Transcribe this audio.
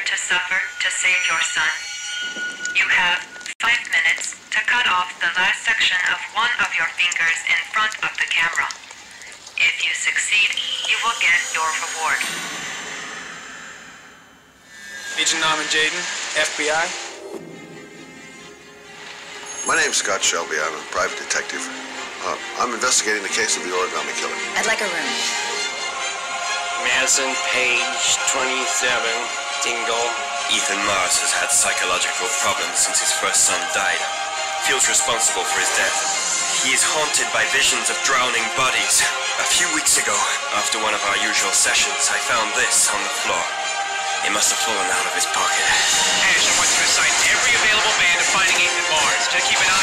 to suffer to save your son? You have 5 minutes to cut off the last section of one of your fingers in front of the camera. If you succeed, you will get your reward. Agent Norman Jaden, FBI. My name's Scott Shelby. I'm a private detective. I'm investigating the case of the origami killer. I'd like a room. Madison Page, 27, Dingle. Ethan Mars has had psychological problems since his first son died. Feels responsible for his death. He is haunted by visions of drowning bodies. A few weeks ago, after one of our usual sessions, I found this on the floor. It must have fallen out of his pocket. Ash, I want you to assign every available man to finding Ethan Mars. To keep an